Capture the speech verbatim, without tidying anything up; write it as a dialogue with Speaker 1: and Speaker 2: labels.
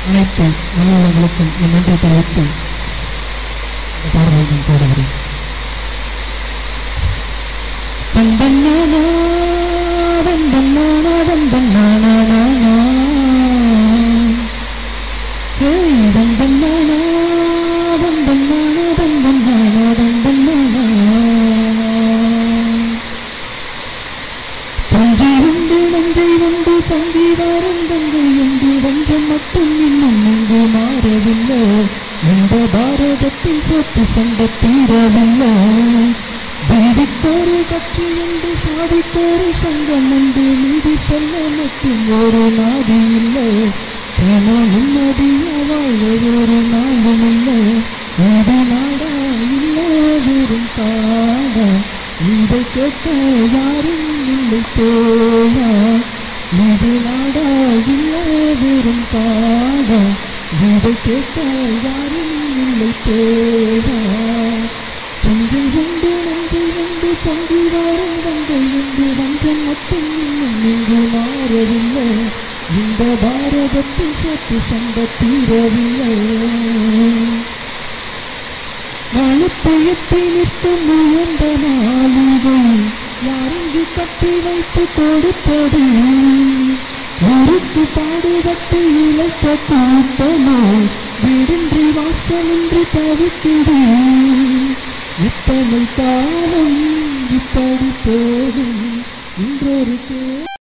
Speaker 1: அனைத்து நல்லவர்களுக்கும் என் நன்றி தெரிவித்து இந்த பாடல்கள் பாடுகிறேன். தந்தன்னானா தந்தன்னானா தந்தன்னானா ஹே தந்தன்னானா தந்தன்னானா தந்தன்னானா தந்தன்னானா தஞ்சை உண்டு நஞ்சை உண்டு தங்கி வாரும் தங்கை உண்டு வஞ்சம் மட்டும் இன்னும் இங்கு மாறவில்லை. இந்த பாரதத்தின் சொத்து சண்டை தீரவில்லை. வீதிக்கொரு கட்சி உண்டு சாதிக்கொரு சங்கம் உண்டு நீதி சொல்ல மட்டும் ஒரு நாதி இல்லை. ஏனோ நிம்மதிய வாழ்வு ஒரு நாளும் இல்லை. இது நாடா இல்லை வெறும் காடா இதை கேட்க யாரும் இல்லை தோழா. இது நாடா இல்லை வெறும் காடா இதை கேட்க யாரும் இல்லை தோழா. தஞ்சை உண்டு நஞ்சை உண்டு பொங்கி வாரும் கங்கை உண்டு வஞ்சம் மட்டும் இன்னும் இங்கு மாறவில்லை. இந்த பாரதத்தில் சொத்து சண்டை தீரவில்லை. நாளுக்கு எட்டி நிற்கும் உயர்ந்த மாளிகை யாரிங்கு கட்டி வைத்து கொடுப்பது. ஊருக்கு பாடுபட்டு இழைத்த கூட்டமோ வீடின்றி வாசலின்றி தவிக்குது. இத்தனை காலம் இப்படி போகும் இன்றொரு